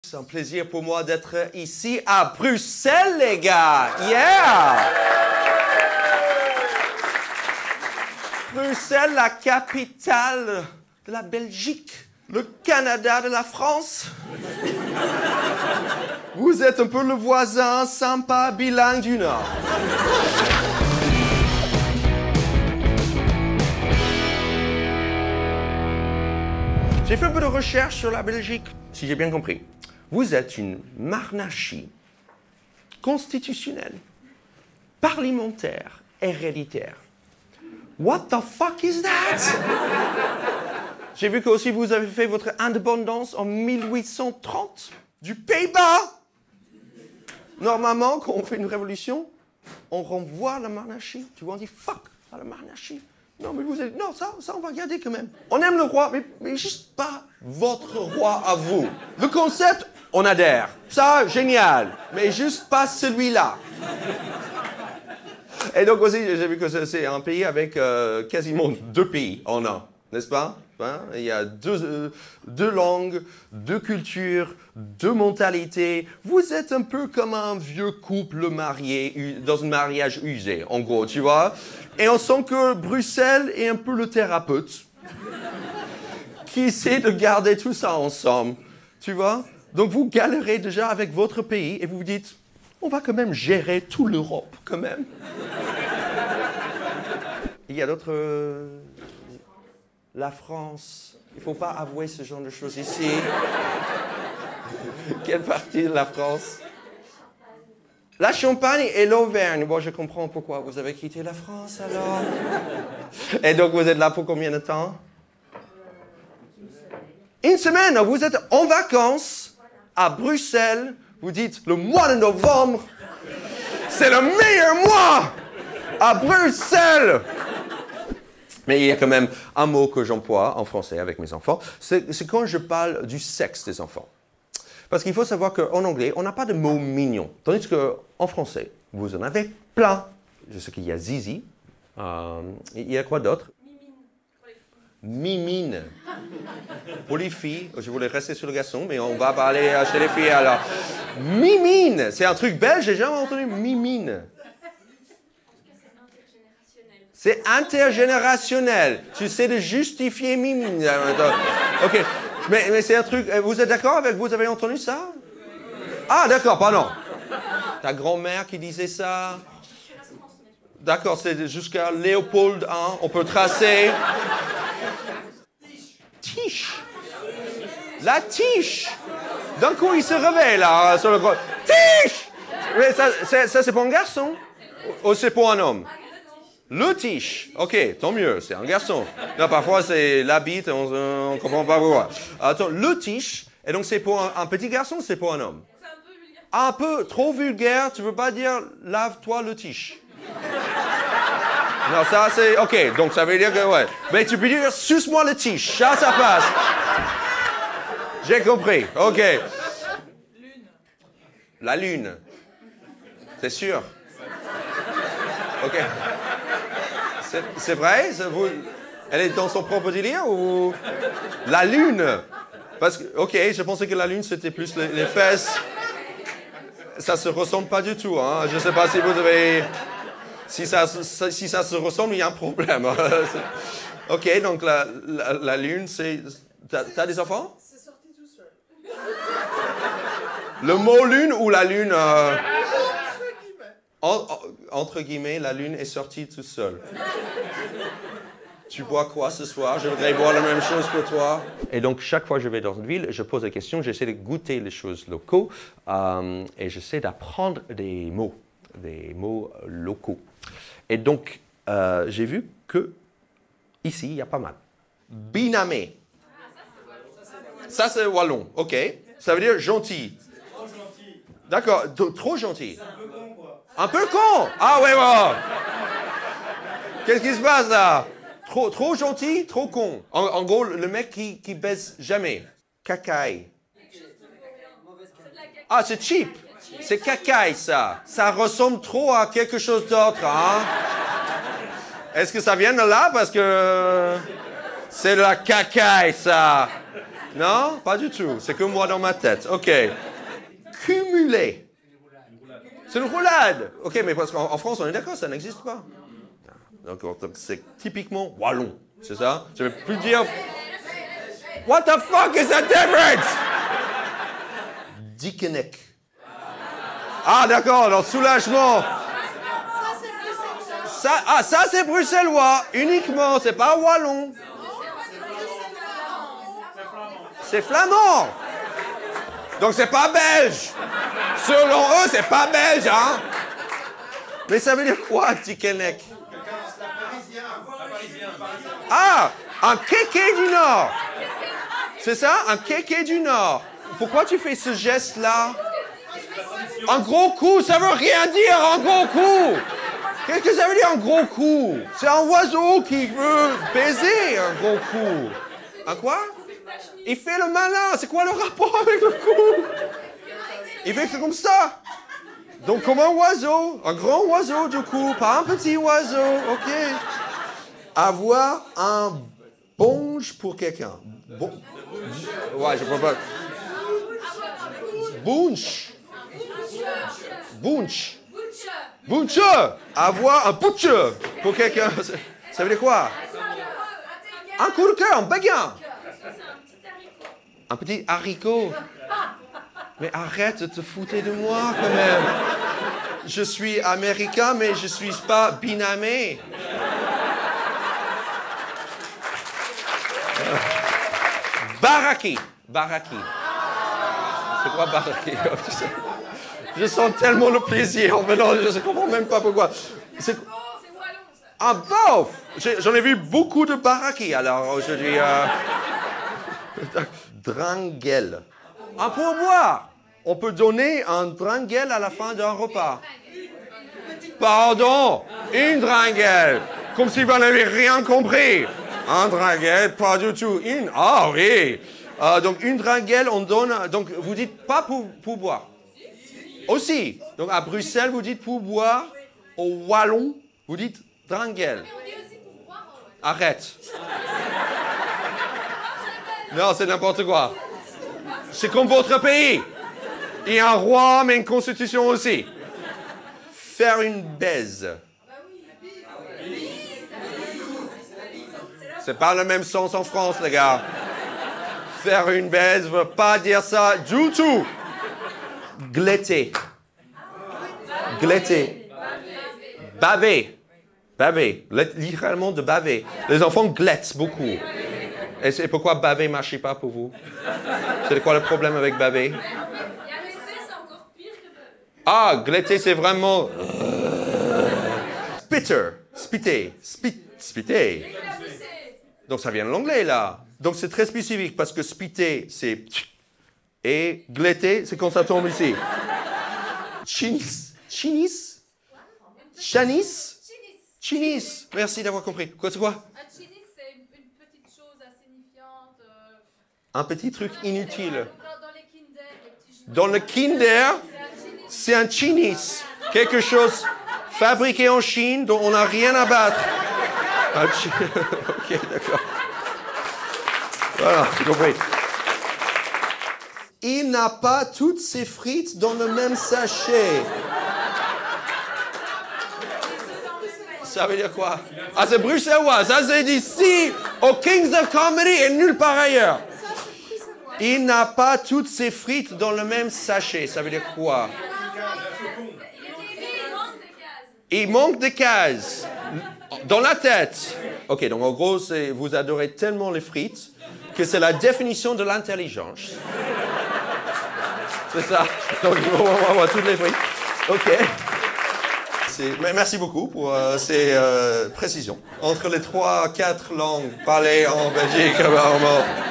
C'est un plaisir pour moi d'être ici à Bruxelles, les gars. Yeah! Bruxelles, la capitale de la Belgique, le Canada de la France. Vous êtes un peu le voisin sympa bilingue du Nord. J'ai fait un peu de recherche sur la Belgique, si j'ai bien compris. Vous êtes une monarchie constitutionnelle, parlementaire, héréditaire. What the fuck is that? J'ai vu que aussi vous avez fait votre indépendance en 1830 du Pays-Bas. Normalement, quand on fait une révolution, on renvoie la monarchie. Tu vois, on dit fuck à la monarchie. Non, mais vous êtes... Non, ça on va garder quand même. On aime le roi, mais juste pas votre roi à vous. Le concept, on adhère. Ça, génial. Mais juste pas celui-là. Et donc aussi, j'ai vu que c'est un pays avec quasiment deux pays en un, n'est-ce pas? Hein? Il y a deux langues, deux cultures, deux mentalités. Vous êtes un peu comme un vieux couple marié dans un mariage usé, en gros, tu vois? Et on sent que Bruxelles est un peu le thérapeute qui essaie de garder tout ça ensemble, tu vois? Donc vous galérez déjà avec votre pays et vous vous dites, on va quand même gérer toute l'Europe, quand même. Il y a d'autres... La France, il ne faut pas avouer ce genre de choses ici. Quelle partie de la France? La Champagne et l'Auvergne. Bon, je comprends pourquoi vous avez quitté la France, alors. Et donc, vous êtes là pour combien de temps? Une semaine. Vous êtes en vacances à Bruxelles. Vous dites, le mois de novembre, c'est le meilleur mois à Bruxelles. Mais il y a quand même un mot que j'emploie en français avec mes enfants, c'est quand je parle du sexe des enfants. Parce qu'il faut savoir qu'en anglais, on n'a pas de mots mignons. Tandis qu'en français, vous en avez plein. Je sais qu'il y a zizi. Il y a quoi d'autre? Mimine. Pour les filles, je voulais rester sur le garçon, mais on va parler chez les filles alors. Mimine, c'est un truc belge, j'ai jamais entendu mimine. C'est intergénérationnel. Tu sais de justifier mimine. Ok, mais c'est un truc... Vous êtes d'accord avec... Vous avez entendu ça? Ah, d'accord, pardon. Ta grand-mère qui disait ça? D'accord, c'est jusqu'à Léopold I. On peut tracer... Tiche. La tiche. D'un coup, il se réveille, là, sur le... Tiche. Mais ça c'est pour un garçon? Ou c'est pour un homme? Le tiche. Ok, tant mieux, c'est un garçon. Là, parfois, c'est la bite, on ne comprend pas pourquoi. Attends, le tiche, et donc c'est pour un petit garçon ou c'est pour un homme? C'est un peu vulgaire. Un peu trop vulgaire, tu ne veux pas dire lave-toi le tiche. Non, ça c'est... Ok, donc ça veut dire que, ouais. Mais tu peux dire suce-moi le tiche, ça passe. J'ai compris, ok. Lune. La lune. C'est sûr? Ok. C'est vrai? Elle est dans son propre délire ou... La lune? Parce que, ok, je pensais que la lune c'était plus les fesses. Ça se ressemble pas du tout, hein. Je sais pas si vous avez... Si ça se ressemble, il y a un problème. Ok, donc la lune, c'est... T'as des enfants? C'est sorti tout seul. Le mot lune ou la lune... Entre guillemets, la lune est sortie toute seule. Tu bois quoi ce soir? Je voudrais boire la même chose que toi. Et donc, chaque fois que je vais dans une ville, je pose des questions, j'essaie de goûter les choses locaux et j'essaie d'apprendre des mots locaux. Et donc, j'ai vu que ici, il y a pas mal. Binamé. Ça, c'est wallon. OK. Ça veut dire gentil. Trop gentil. D'accord. Trop gentil. Un peu con! Ah ouais, bon. Qu'est-ce qui se passe là? Trop gentil, trop con. En gros, le mec qui baisse jamais. Cacaille. Ah, c'est cheap. C'est cacaille, ça. Ça ressemble trop à quelque chose d'autre, hein? Est-ce que ça vient de là? Parce que c'est de la cacaille, ça. Non, pas du tout. C'est que moi dans ma tête. OK. Cumuler. C'est une roulade. OK, mais parce qu'en France, on est d'accord, ça n'existe pas. Donc c'est typiquement wallon. C'est ça? Je ne vais plus dire... What the fuck is that difference? Dickeneck. Ah, d'accord, alors soulagement. Ça c'est bruxellois, uniquement, c'est pas wallon. C'est flamand. Donc c'est pas belge. Selon eux, c'est pas belge, hein. Mais ça veut dire quoi, Dickeneck? Ah, un kéké du Nord. C'est ça, un kéké du Nord. Pourquoi tu fais ce geste-là? Un gros coup, ça veut rien dire, un gros coup. Qu'est-ce que ça veut dire, un gros coup? C'est un oiseau qui veut baiser, un gros coup. Un quoi? Il fait le malin. C'est quoi le rapport avec le coup? Il fait comme ça. Donc comme un oiseau, un grand oiseau du coup, pas un petit oiseau, ok. Avoir un bonge pour quelqu'un. Ouais, je comprends pas. Bunch. Bunch. Bunch. Avoir un bunch pour quelqu'un. Ça veut dire quoi? Un coup de cœur, un béguin. Un petit haricot. Mais arrête de te foutre de moi quand même. Je suis américain, mais je ne suis pas binamé. Baraki. Baraki. C'est quoi baraki? Je sens tellement le plaisir. Mais non, je ne comprends même pas pourquoi. C'est un bof. J'en ai vu beaucoup de baraki. Alors aujourd'hui, dringuel. Un pourboire. On peut donner un dringuel à la fin d'un repas. Pardon, une dringuel. Comme si vous n'avez rien compris. Un dringuel, pas du tout. Ah oui. Donc une dringuel, on donne. Donc vous dites pas pour boire. Aussi. Donc à Bruxelles, vous dites pour boire. Au Wallon, vous dites dringuel. Arrête. Non, c'est n'importe quoi. C'est comme votre pays. Il y a un roi, mais une constitution aussi. Faire une baise. C'est pas le même sens en France, les gars. Faire une baise ne veut pas dire ça du tout. Gléter. Gléter. Baver. Baver. Littéralement de baver. Les enfants glettent beaucoup. Et pourquoi baver ne marche pas pour vous? C'est quoi le problème avec baver? Ah, gléter, c'est vraiment... Spitter. Spitter. Spitter. Donc ça vient de l'anglais, là. Donc c'est très spécifique, parce que spitter, c'est... Et gléter, c'est quand ça tombe ici. Chinis. Chinis. Chanis. Chinis. Merci d'avoir compris. Quoi, c'est quoi? Un chinis, c'est une petite chose insignifiante. Un petit truc inutile. Dans les kinder, les petits jouets. Dans le kinder, c'est un chinis. Quelque chose fabriqué en Chine dont on n'a rien à battre. Ok, d'accord. Voilà, j'ai compris. Il n'a pas toutes ses frites dans le même sachet. Ça veut dire quoi? Ah, c'est bruxellois. Ça, c'est d'ici, au Kings of Comedy et nulle part ailleurs. Il n'a pas toutes ses frites dans le même sachet. Ça veut dire quoi? Il manque des cases. Dans la tête. Ok, donc en gros, vous adorez tellement les frites que c'est la définition de l'intelligence. C'est ça. Donc, on va avoir toutes les frites. Ok. Merci beaucoup pour ces précisions. Entre les 3-4 langues parlées en Belgique, apparemment.